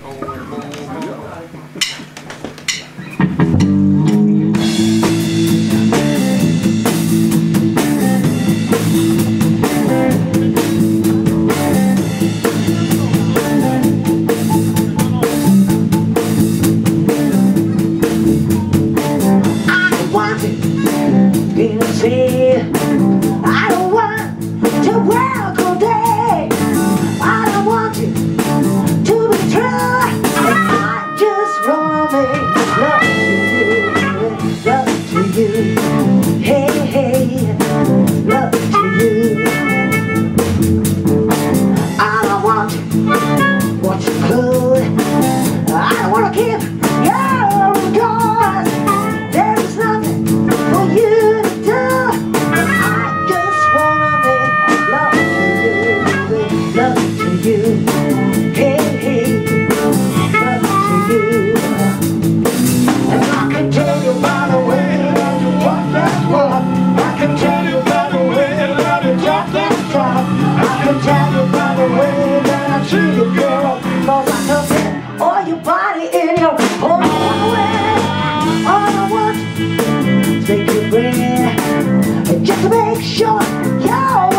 I don't want to work all day. I don't want you to be true. I just wanna make love to you. Hey, hey, love to you. I don't want what you could. I don't wanna keep your doors. There's nothing for you to do. Love to you, hey, hey, love to you. And I can tell you by the way that you walk that walk. I can tell you by the way that you talk that talk. I can tell you by the way that I treat you, girl. Cause I can feel all your body in your own way. All I want is make you breathe, just to make sure you're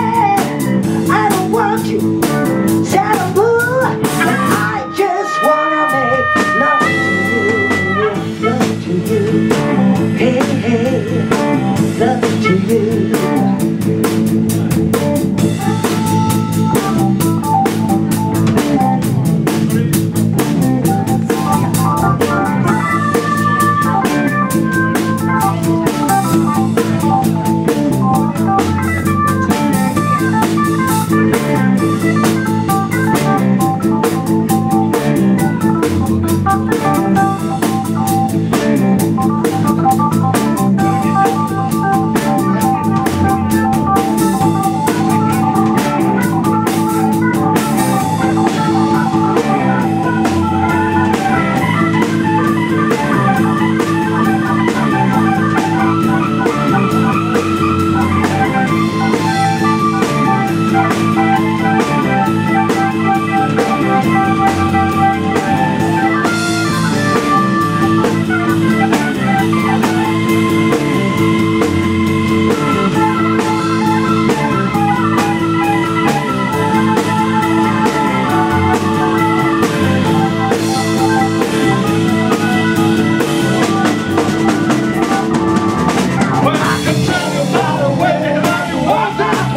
you said boo, and I just wanna make love to you, hey, hey, love to you.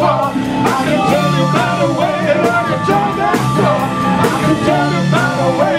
Tell you by the way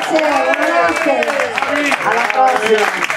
Grazie, buonanotte. Alla prossima.